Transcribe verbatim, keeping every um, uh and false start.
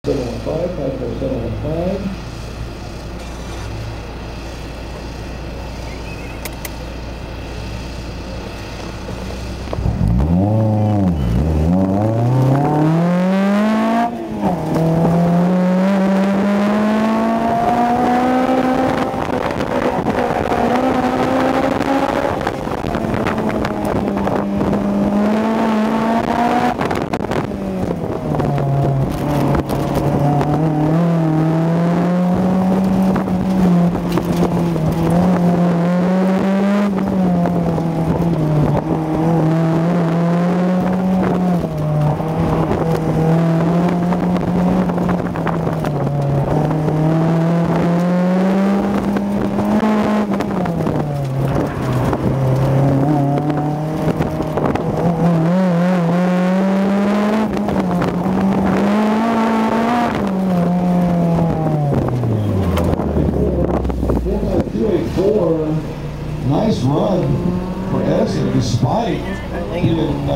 seven one five, five four seven one five. Nice run for Edison despite being